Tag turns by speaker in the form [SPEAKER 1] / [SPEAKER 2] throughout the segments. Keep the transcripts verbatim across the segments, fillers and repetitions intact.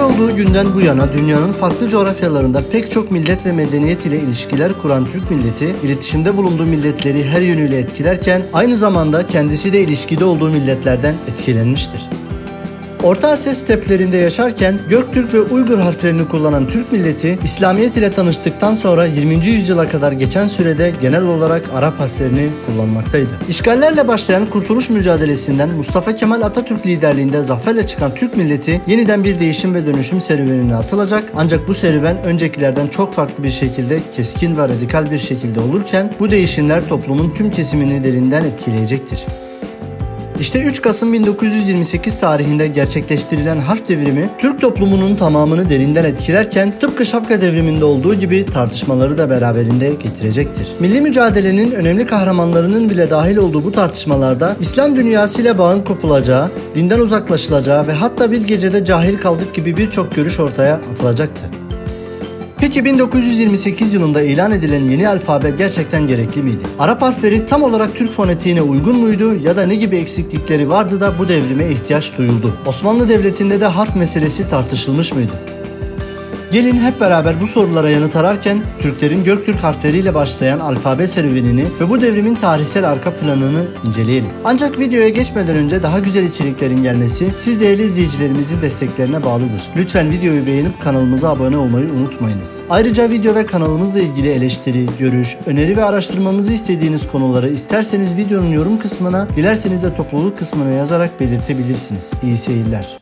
[SPEAKER 1] olduğu günden bu yana dünyanın farklı coğrafyalarında pek çok millet ve medeniyet ile ilişkiler kuran Türk milleti, iletişimde bulunduğu milletleri her yönüyle etkilerken aynı zamanda kendisi de ilişkide olduğu milletlerden etkilenmiştir. Orta Asya steplerinde yaşarken Göktürk ve Uygur harflerini kullanan Türk milleti, İslamiyet ile tanıştıktan sonra yirminci yüzyıla kadar geçen sürede genel olarak Arap harflerini kullanmaktaydı. İşgallerle başlayan kurtuluş mücadelesinden Mustafa Kemal Atatürk liderliğinde zaferle çıkan Türk milleti yeniden bir değişim ve dönüşüm serüvenine atılacak, ancak bu serüven öncekilerden çok farklı bir şekilde keskin ve radikal bir şekilde olurken bu değişimler toplumun tüm kesimini derinden etkileyecektir. İşte üç Kasım bin dokuz yüz yirmi sekiz tarihinde gerçekleştirilen harf devrimi Türk toplumunun tamamını derinden etkilerken tıpkı şapka devriminde olduğu gibi tartışmaları da beraberinde getirecektir. Milli mücadelenin önemli kahramanlarının bile dahil olduğu bu tartışmalarda İslam dünyasıyla bağın kopulacağı, dinden uzaklaşılacağı ve hatta bir gecede cahil kaldık gibi birçok görüş ortaya atılacaktı. Peki bin dokuz yüz yirmi sekiz yılında ilan edilen yeni alfabe gerçekten gerekli miydi? Arap harfleri tam olarak Türk fonetiğine uygun muydu ya da ne gibi eksiklikleri vardı da bu devrime ihtiyaç duyuldu? Osmanlı Devleti'nde de harf meselesi tartışılmış mıydı? Gelin hep beraber bu sorulara yanıt ararken Türklerin Göktürk harfleriyle başlayan alfabe serüvenini ve bu devrimin tarihsel arka planını inceleyelim. Ancak videoya geçmeden önce daha güzel içeriklerin gelmesi siz değerli izleyicilerimizin desteklerine bağlıdır. Lütfen videoyu beğenip kanalımıza abone olmayı unutmayınız. Ayrıca video ve kanalımızla ilgili eleştiri, görüş, öneri ve araştırmamızı istediğiniz konuları isterseniz videonun yorum kısmına, dilerseniz de topluluk kısmına yazarak belirtebilirsiniz. İyi seyirler.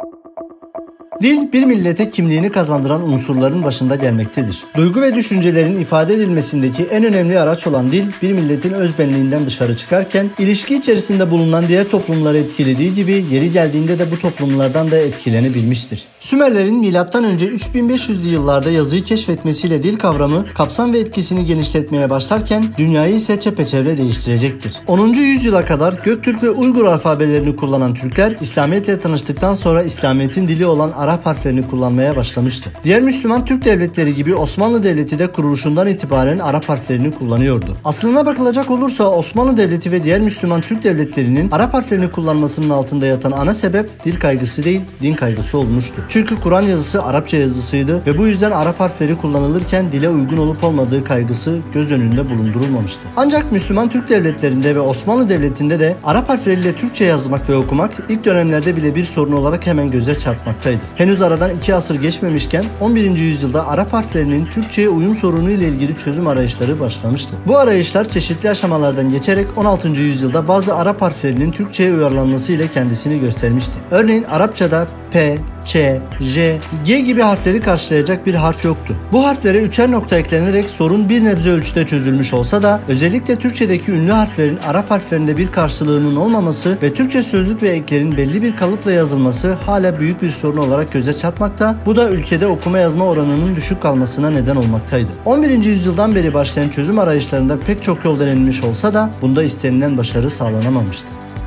[SPEAKER 1] Dil, bir millete kimliğini kazandıran unsurların başında gelmektedir. Duygu ve düşüncelerin ifade edilmesindeki en önemli araç olan dil, bir milletin özbenliğinden dışarı çıkarken, ilişki içerisinde bulunan diğer toplumları etkilediği gibi yeri geldiğinde de bu toplumlardan da etkilenebilmiştir. Sümerlerin milattan önce üç bin beş yüzlü yıllarda yazıyı keşfetmesiyle dil kavramı kapsam ve etkisini genişletmeye başlarken dünyayı ise çepeçevre değiştirecektir. onuncu yüzyıla kadar Göktürk ve Uygur alfabelerini kullanan Türkler, İslamiyetle tanıştıktan sonra İslamiyet'in dili olan Arap harflerini kullanmaya başlamıştı. Diğer Müslüman Türk devletleri gibi Osmanlı Devleti de kuruluşundan itibaren Arap harflerini kullanıyordu. Aslına bakılacak olursa Osmanlı Devleti ve diğer Müslüman Türk devletlerinin Arap harflerini kullanmasının altında yatan ana sebep dil kaygısı değil, din kaygısı olmuştu. Çünkü Kur'an yazısı Arapça yazısıydı ve bu yüzden Arap harfleri kullanılırken dile uygun olup olmadığı kaygısı göz önünde bulundurulmamıştı. Ancak Müslüman Türk devletlerinde ve Osmanlı Devleti'nde de Arap harfleriyle Türkçe yazmak ve okumak ilk dönemlerde bile bir sorun olarak hemen göze çarpmaktaydı. Henüz aradan iki asır geçmemişken on birinci yüzyılda Arap harflerinin Türkçe'ye uyum sorunu ile ilgili çözüm arayışları başlamıştı. Bu arayışlar çeşitli aşamalardan geçerek on altıncı yüzyılda bazı Arap harflerinin Türkçe'ye uyarlanması ile kendisini göstermişti. Örneğin Arapçada P, Ç, J, G gibi harfleri karşılayacak bir harf yoktu. Bu harflere üçer nokta eklenerek sorun bir nebze ölçüde çözülmüş olsa da özellikle Türkçedeki ünlü harflerin Arap harflerinde bir karşılığının olmaması ve Türkçe sözlük ve eklerin belli bir kalıpla yazılması hala büyük bir sorun olarak göze çarpmakta, bu da ülkede okuma yazma oranının düşük kalmasına neden olmaktaydı. on birinci yüzyıldan beri başlayan çözüm arayışlarında pek çok yol denenmiş olsa da bunda istenilen başarı sağlanamamıştı.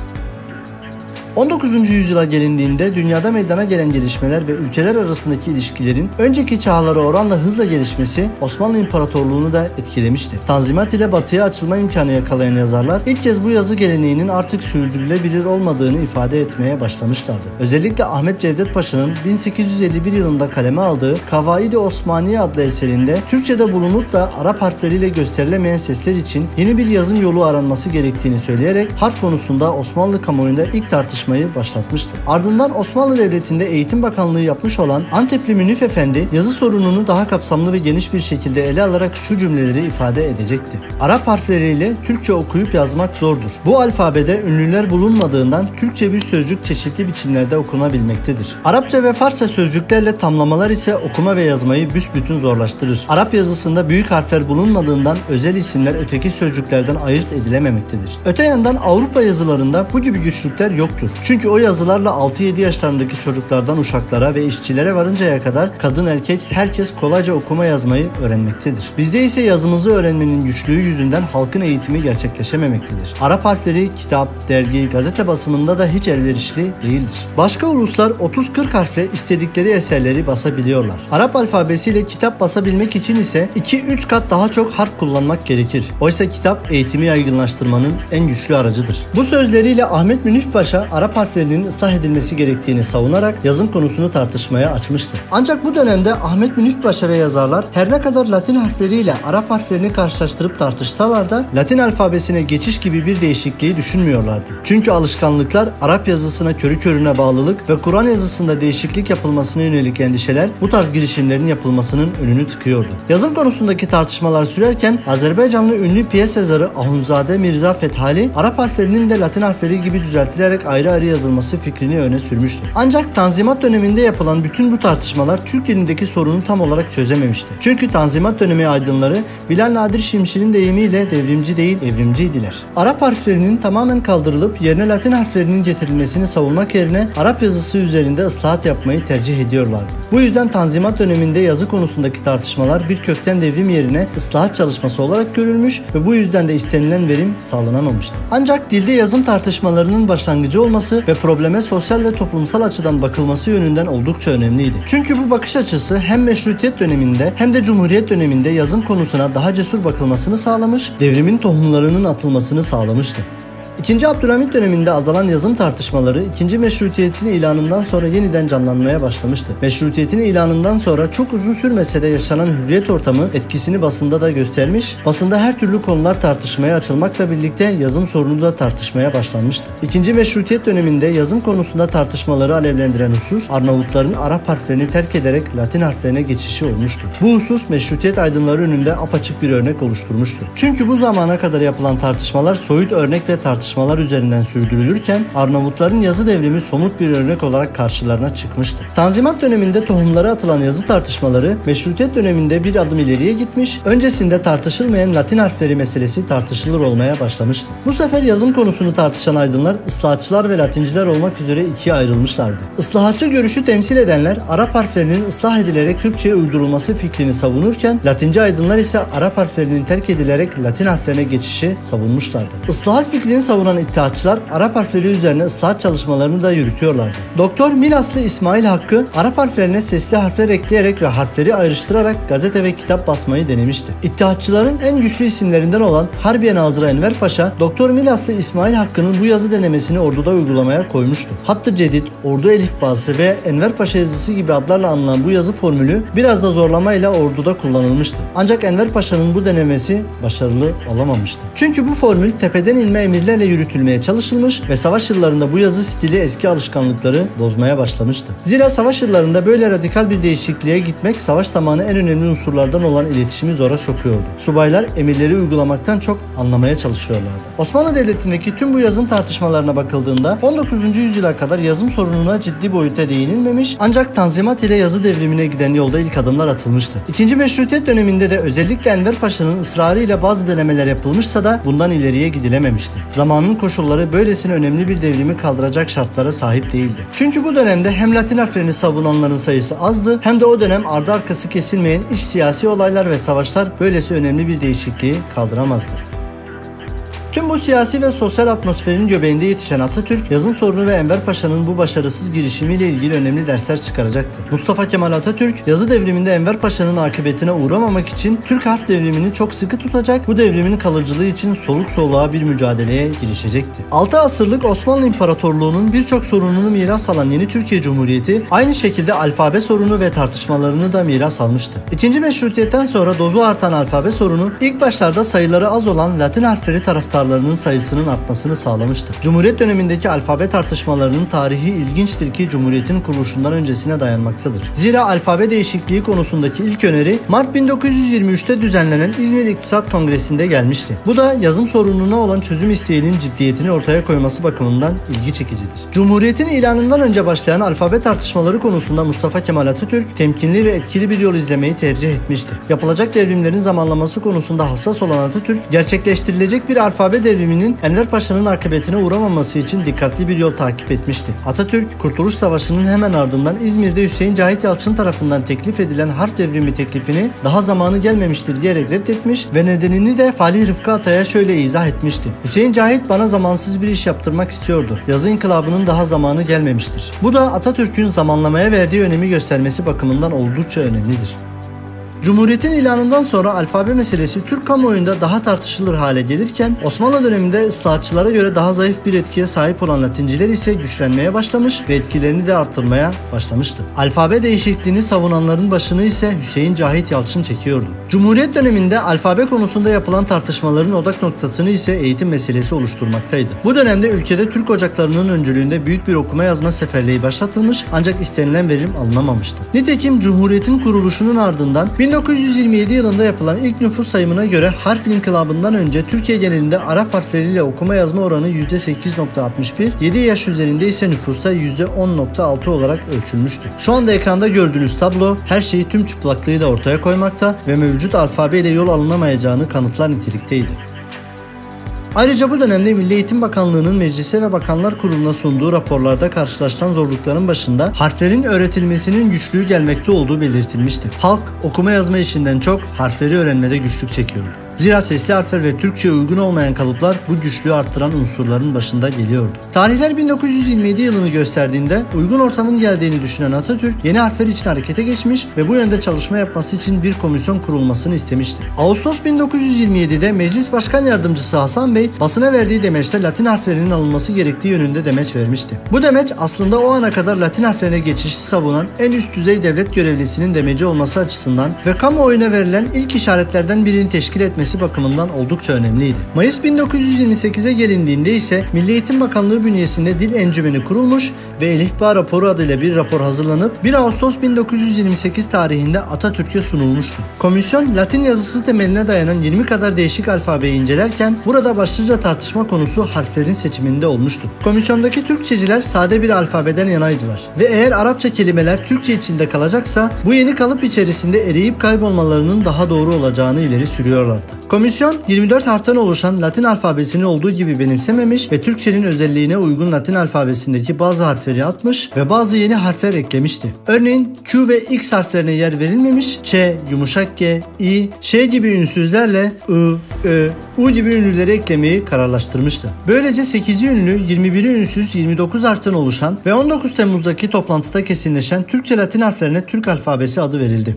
[SPEAKER 1] on dokuzuncu yüzyıla gelindiğinde dünyada meydana gelen gelişmeler ve ülkeler arasındaki ilişkilerin önceki çağlara oranla hızla gelişmesi Osmanlı İmparatorluğunu da etkilemişti. Tanzimat ile batıya açılma imkanı yakalayan yazarlar ilk kez bu yazı geleneğinin artık sürdürülebilir olmadığını ifade etmeye başlamışlardı. Özellikle Ahmet Cevdet Paşa'nın bin sekiz yüz elli bir yılında kaleme aldığı Kavaid-i Osmaniye adlı eserinde Türkçe'de bulunup da Arap harfleriyle gösterilemeyen sesler için yeni bir yazım yolu aranması gerektiğini söyleyerek harf konusunda Osmanlı kamuoyunda ilk tartışma başlatmıştı. Ardından Osmanlı Devleti'nde Eğitim Bakanlığı yapmış olan Antepli Münif Efendi yazı sorununu daha kapsamlı ve geniş bir şekilde ele alarak şu cümleleri ifade edecekti. Arap harfleriyle Türkçe okuyup yazmak zordur. Bu alfabede ünlüler bulunmadığından Türkçe bir sözcük çeşitli biçimlerde okunabilmektedir. Arapça ve Farsça sözcüklerle tamlamalar ise okuma ve yazmayı büsbütün zorlaştırır. Arap yazısında büyük harfler bulunmadığından özel isimler öteki sözcüklerden ayırt edilememektedir. Öte yandan Avrupa yazılarında bu gibi güçlükler yoktur. Çünkü o yazılarla altı yedi yaşlarındaki çocuklardan uşaklara ve işçilere varıncaya kadar kadın erkek herkes kolayca okuma yazmayı öğrenmektedir. Bizde ise yazımızı öğrenmenin güçlüğü yüzünden halkın eğitimi gerçekleşememektedir. Arap harfleri kitap, dergi, gazete basımında da hiç elverişli değildir. Başka uluslar otuz kırk harfle istedikleri eserleri basabiliyorlar. Arap alfabesiyle kitap basabilmek için ise iki üç kat daha çok harf kullanmak gerekir. Oysa kitap eğitimi yaygınlaştırmanın en güçlü aracıdır. Bu sözleriyle Ahmet Münif Paşa Arap harflerinin ıslah edilmesi gerektiğini savunarak yazım konusunu tartışmaya açmıştır. Ancak bu dönemde Ahmet Münif Paşa ve yazarlar her ne kadar Latin harfleriyle Arap harflerini karşılaştırıp tartışsalar da Latin alfabesine geçiş gibi bir değişikliği düşünmüyorlardı. Çünkü alışkanlıklar, Arap yazısına körü körüne bağlılık ve Kur'an yazısında değişiklik yapılmasına yönelik endişeler bu tarz girişimlerin yapılmasının önünü tıkıyordu. Yazım konusundaki tartışmalar sürerken Azerbaycanlı ünlü piyes yazarı Ahunzade Mirza Fethali Arap harflerinin de Latin harfleri gibi düzeltilerek ayrı ayrı yazılması fikrini öne sürmüştü. Ancak Tanzimat döneminde yapılan bütün bu tartışmalar Türk dilindeki sorunu tam olarak çözememişti. Çünkü Tanzimat dönemi aydınları Bilal Nadir Şimşir'in deyimiyle devrimci değil evrimciydiler. Arap harflerinin tamamen kaldırılıp yerine Latin harflerinin getirilmesini savunmak yerine Arap yazısı üzerinde ıslahat yapmayı tercih ediyorlardı. Bu yüzden Tanzimat döneminde yazı konusundaki tartışmalar bir kökten devrim yerine ıslahat çalışması olarak görülmüş ve bu yüzden de istenilen verim sağlanamamıştı. Ancak dilde yazım tartışmalarının başlangıcı olması ve probleme sosyal ve toplumsal açıdan bakılması yönünden oldukça önemliydi. Çünkü bu bakış açısı hem Meşrutiyet döneminde hem de Cumhuriyet döneminde yazım konusuna daha cesur bakılmasını sağlamış, devrimin tohumlarının atılmasını sağlamıştı. İkinci Abdülhamit döneminde azalan yazım tartışmaları ikinci Meşrutiyet'in ilanından sonra yeniden canlanmaya başlamıştı. Meşrutiyet'in ilanından sonra çok uzun sürmese de yaşanan hürriyet ortamı etkisini basında da göstermiş, basında her türlü konular tartışmaya açılmakla birlikte yazım sorunu da tartışmaya başlanmıştı. İkinci Meşrutiyet döneminde yazım konusunda tartışmaları alevlendiren husus Arnavutların Arap harflerini terk ederek Latin harflerine geçişi olmuştu. Bu husus Meşrutiyet aydınları önünde apaçık bir örnek oluşturmuştu. Çünkü bu zamana kadar yapılan tartışmalar soyut örnek ve tartışmalar tartışmalar üzerinden sürdürülürken Arnavutların yazı devrimi somut bir örnek olarak karşılarına çıkmıştı. Tanzimat döneminde tohumları atılan yazı tartışmaları Meşrutiyet döneminde bir adım ileriye gitmiş, öncesinde tartışılmayan Latin harfleri meselesi tartışılır olmaya başlamıştı. Bu sefer yazım konusunu tartışan aydınlar ıslahatçılar ve Latinciler olmak üzere ikiye ayrılmışlardı. Islahatçı görüşü temsil edenler Arap harflerinin ıslah edilerek Türkçe'ye uydurulması fikrini savunurken Latinci aydınlar ise Arap harflerinin terk edilerek Latin harflerine geçişi savunmuşlardı. Islahat fikrini savunan İttihatçılar Arap harfleri üzerine ıslahat çalışmalarını da yürütüyorlardı. Doktor Milaslı İsmail Hakkı Arap harflerine sesli harfler ekleyerek ve harfleri ayrıştırarak gazete ve kitap basmayı denemişti. İttihatçıların en güçlü isimlerinden olan Harbiye Nazırı Enver Paşa, Doktor Milaslı İsmail Hakkı'nın bu yazı denemesini orduda uygulamaya koymuştu. Hattı Cedid, Ordu Elifbası ve Enver Paşa yazısı gibi adlarla anılan bu yazı formülü biraz da zorlamayla orduda kullanılmıştı. Ancak Enver Paşa'nın bu denemesi başarılı olamamıştı. Çünkü bu formül tepeden inme emirlerle yürütülmeye çalışılmış ve savaş yıllarında bu yazı stili eski alışkanlıkları bozmaya başlamıştı. Zira savaş yıllarında böyle radikal bir değişikliğe gitmek savaş zamanı en önemli unsurlardan olan iletişimi zora sokuyordu. Subaylar emirleri uygulamaktan çok anlamaya çalışıyorlardı. Osmanlı Devleti'ndeki tüm bu yazım tartışmalarına bakıldığında on dokuzuncu yüzyıla kadar yazım sorununa ciddi boyutta değinilmemiş, ancak Tanzimat ile yazı devrimine giden yolda ilk adımlar atılmıştı. İkinci Meşrutiyet döneminde de özellikle Enver Paşa'nın ısrarıyla bazı denemeler yapılmışsa da bundan ileriye gidilememişti. Zamanın koşulları böylesine önemli bir devrimi kaldıracak şartlara sahip değildi. Çünkü bu dönemde hem Latin harflerini savunanların sayısı azdı, hem de o dönem ardı arkası kesilmeyen iç siyasi olaylar ve savaşlar böylesi önemli bir değişikliği kaldıramazdı. Tüm bu siyasi ve sosyal atmosferin göbeğinde yetişen Atatürk, yazım sorunu ve Enver Paşa'nın bu başarısız girişimiyle ilgili önemli dersler çıkaracaktı. Mustafa Kemal Atatürk, yazı devriminde Enver Paşa'nın akıbetine uğramamak için Türk harf devrimini çok sıkı tutacak, bu devrimin kalıcılığı için soluk soluğa bir mücadeleye girişecekti. altı asırlık Osmanlı İmparatorluğu'nun birçok sorununu miras alan yeni Türkiye Cumhuriyeti, aynı şekilde alfabe sorunu ve tartışmalarını da miras almıştı. İkinci Meşrutiyet'ten sonra dozu artan alfabe sorunu, ilk başlarda sayıları az olan Latin harfleri taraftarlarının sayısının artmasını sağlamıştır. Cumhuriyet dönemindeki alfabe tartışmalarının tarihi ilginçtir ki Cumhuriyet'in kuruluşundan öncesine dayanmaktadır. Zira alfabe değişikliği konusundaki ilk öneri Mart bin dokuz yüz yirmi üç'te düzenlenen İzmir İktisat Kongresi'nde gelmişti. Bu da yazım sorununa olan çözüm isteğinin ciddiyetini ortaya koyması bakımından ilgi çekicidir. Cumhuriyet'in ilanından önce başlayan alfabe tartışmaları konusunda Mustafa Kemal Atatürk temkinli ve etkili bir yol izlemeyi tercih etmişti. Yapılacak devrimlerin zamanlaması konusunda hassas olan Atatürk, gerçekleştirilecek bir alfabe devriminin Enver Paşa'nın akıbetine uğramaması için dikkatli bir yol takip etmişti. Atatürk, Kurtuluş Savaşı'nın hemen ardından İzmir'de Hüseyin Cahit Yalçın tarafından teklif edilen harf devrimi teklifini daha zamanı gelmemiştir diyerek reddetmiş ve nedenini de Falih Rıfkı Atay'a şöyle izah etmişti. Hüseyin Cahit bana zamansız bir iş yaptırmak istiyordu. Yazı inkılabının daha zamanı gelmemiştir. Bu da Atatürk'ün zamanlamaya verdiği önemi göstermesi bakımından oldukça önemlidir. Cumhuriyetin ilanından sonra alfabe meselesi Türk kamuoyunda daha tartışılır hale gelirken Osmanlı döneminde ıslahatçılara göre daha zayıf bir etkiye sahip olan Latinciler ise güçlenmeye başlamış ve etkilerini de arttırmaya başlamıştı. Alfabe değişikliğini savunanların başını ise Hüseyin Cahit Yalçın çekiyordu. Cumhuriyet döneminde alfabe konusunda yapılan tartışmaların odak noktasını ise eğitim meselesi oluşturmaktaydı. Bu dönemde ülkede Türk ocaklarının öncülüğünde büyük bir okuma yazma seferliği başlatılmış ancak istenilen verim alınamamıştı. Nitekim Cumhuriyet'in kuruluşunun ardından bin dokuz yüz yirmi yedi yılında yapılan ilk nüfus sayımına göre harf inkılabından önce Türkiye genelinde Arap harfleriyle okuma yazma oranı yüzde sekiz virgül altmış bir, yedi yaş üzerinde ise nüfusta yüzde on virgül altı olarak ölçülmüştü. Şu anda ekranda gördüğünüz tablo her şeyi tüm çıplaklığıyla ortaya koymakta ve mevcut alfabeyle yol alınamayacağını kanıtlar nitelikteydi. Ayrıca bu dönemde Milli Eğitim Bakanlığı'nın Meclise ve Bakanlar Kurulu'na sunduğu raporlarda karşılaşılan zorlukların başında harflerin öğretilmesinin güçlüğü gelmekte olduğu belirtilmişti. Halk okuma yazma işinden çok harfleri öğrenmede güçlük çekiyordu. Zira sesli harfler ve Türkçe'ye uygun olmayan kalıplar bu güçlüğü arttıran unsurların başında geliyordu. Tarihler bin dokuz yüz yirmi yedi yılını gösterdiğinde uygun ortamın geldiğini düşünen Atatürk yeni harfler için harekete geçmiş ve bu yönde çalışma yapması için bir komisyon kurulmasını istemişti. Ağustos bin dokuz yüz yirmi yedi'de Meclis Başkan Yardımcısı Hasan Bey basına verdiği demeçte Latin harflerinin alınması gerektiği yönünde demeç vermişti. Bu demeç aslında o ana kadar Latin harflerine geçişi savunan en üst düzey devlet görevlisinin demeci olması açısından ve kamuoyuna verilen ilk işaretlerden birini teşkil etmesi bakımından oldukça önemliydi. Mayıs bin dokuz yüz yirmi sekize gelindiğinde ise Milli Eğitim Bakanlığı bünyesinde Dil Encümeni kurulmuş ve Elifba raporu adıyla bir rapor hazırlanıp bir Ağustos bin dokuz yüz yirmi sekiz tarihinde Atatürk'e sunulmuştu. Komisyon Latin yazısı temeline dayanan yirmi kadar değişik alfabeyi incelerken burada başlıca tartışma konusu harflerin seçiminde olmuştu. Komisyondaki Türkçeciler sade bir alfabeden yanaydılar ve eğer Arapça kelimeler Türkçe içinde kalacaksa bu yeni kalıp içerisinde eriyip kaybolmalarının daha doğru olacağını ileri sürüyorlardı. Komisyon yirmi dört harften oluşan Latin alfabesini olduğu gibi benimsememiş ve Türkçenin özelliğine uygun Latin alfabesindeki bazı harfleri atmış ve bazı yeni harfler eklemişti. Örneğin Q ve X harflerine yer verilmemiş, Ç, yumuşak G, I, Ş gibi ünsüzlerle I, Ö, U gibi ünlüleri eklemeyi kararlaştırmıştı. Böylece sekizi ünlü, yirmi biri ünsüz, yirmi dokuz harften oluşan ve on dokuz Temmuz'daki toplantıda kesinleşen Türkçe Latin harflerine Türk alfabesi adı verildi.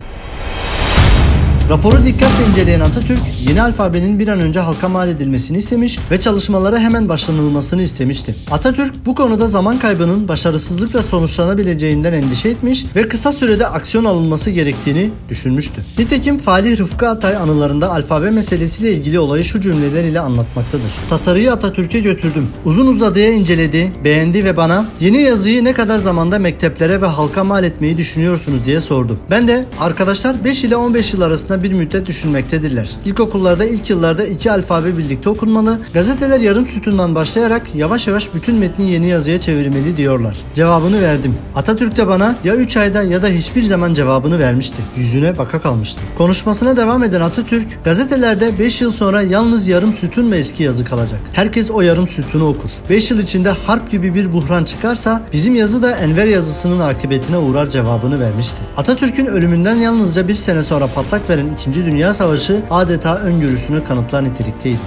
[SPEAKER 1] Raporu dikkatle inceleyen Atatürk, yeni alfabenin bir an önce halka mal edilmesini istemiş ve çalışmalara hemen başlanılmasını istemişti. Atatürk bu konuda zaman kaybının başarısızlıkla sonuçlanabileceğinden endişe etmiş ve kısa sürede aksiyon alınması gerektiğini düşünmüştü. Nitekim Falih Rıfkı Atay anılarında alfabe meselesiyle ilgili olayı şu cümleler ile anlatmaktadır. Tasarıyı Atatürk'e götürdüm. Uzun uzadıya inceledi, beğendi ve bana yeni yazıyı ne kadar zamanda mekteplere ve halka mal etmeyi düşünüyorsunuz diye sordu. Ben de arkadaşlar beş ile on beş yıl arasında bir müddet düşünmektedirler. İlkokullarda ilk yıllarda iki alfabe birlikte okunmalı, gazeteler yarım sütundan başlayarak yavaş yavaş bütün metni yeni yazıya çevirmeli diyorlar. Cevabını verdim. Atatürk de bana ya üç ayda ya da hiçbir zaman cevabını vermişti. Yüzüne baka kalmıştı. Konuşmasına devam eden Atatürk, gazetelerde beş yıl sonra yalnız yarım sütun ve eski yazı kalacak. Herkes o yarım sütunu okur. beş yıl içinde harp gibi bir buhran çıkarsa bizim yazı da Enver yazısının akıbetine uğrar cevabını vermişti. Atatürk'ün ölümünden yalnızca bir sene sonra patlak veren İkinci Dünya Savaşı adeta öngörüsünü kanıtlar nitelikteydi.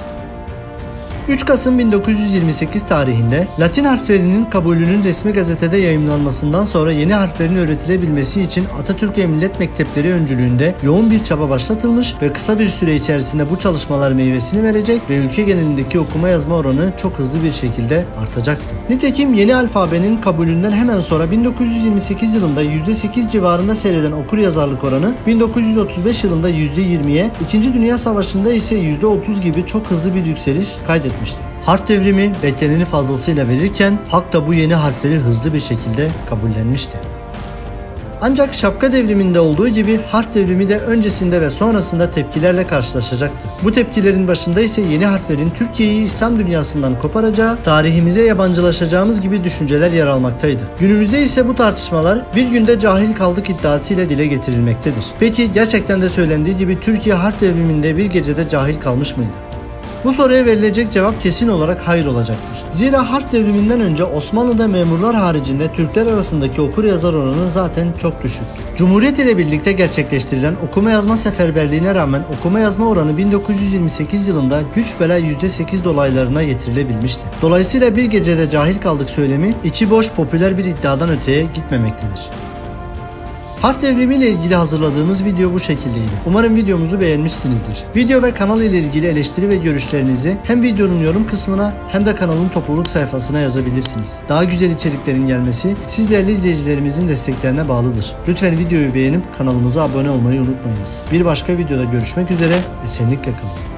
[SPEAKER 1] üç Kasım bin dokuz yüz yirmi sekiz tarihinde Latin harflerinin kabulünün resmi gazetede yayımlanmasından sonra yeni harflerin öğretilebilmesi için Atatürk ve Millet Mektepleri öncülüğünde yoğun bir çaba başlatılmış ve kısa bir süre içerisinde bu çalışmalar meyvesini verecek ve ülke genelindeki okuma yazma oranı çok hızlı bir şekilde artacaktı. Nitekim yeni alfabenin kabulünden hemen sonra bin dokuz yüz yirmi sekiz yılında yüzde sekiz civarında seyreden okuryazarlık oranı bin dokuz yüz otuz beş yılında yüzde yirmiye, İkinci Dünya Savaşı'nda ise yüzde otuz gibi çok hızlı bir yükseliş kaydetmişti. Harf devrimi bekleneni fazlasıyla verirken halk da bu yeni harfleri hızlı bir şekilde kabullenmişti. Ancak şapka devriminde olduğu gibi harf devrimi de öncesinde ve sonrasında tepkilerle karşılaşacaktı. Bu tepkilerin başında ise yeni harflerin Türkiye'yi İslam dünyasından koparacağı, tarihimize yabancılaşacağımız gibi düşünceler yer almaktaydı. Günümüzde ise bu tartışmalar bir günde cahil kaldık iddiasıyla dile getirilmektedir. Peki gerçekten de söylendiği gibi Türkiye harf devriminde bir gecede cahil kalmış mıydı? Bu soruya verilecek cevap kesin olarak hayır olacaktır. Zira harf devriminden önce Osmanlı'da memurlar haricinde Türkler arasındaki okur-yazar oranı zaten çok düşüktü. Cumhuriyet ile birlikte gerçekleştirilen okuma yazma seferberliğine rağmen okuma yazma oranı bin dokuz yüz yirmi sekiz yılında güç bela yüzde sekiz dolaylarına getirilebilmişti. Dolayısıyla bir gecede cahil kaldık söylemi içi boş popüler bir iddiadan öteye gitmemektedir. Harf devrimi ile ilgili hazırladığımız video bu şekildeydi. Umarım videomuzu beğenmişsinizdir. Video ve kanal ile ilgili eleştiri ve görüşlerinizi hem videonun yorum kısmına hem de kanalın topluluk sayfasına yazabilirsiniz. Daha güzel içeriklerin gelmesi siz değerli izleyicilerimizin desteklerine bağlıdır. Lütfen videoyu beğenip kanalımıza abone olmayı unutmayınız. Bir başka videoda görüşmek üzere, esenlikle kalın.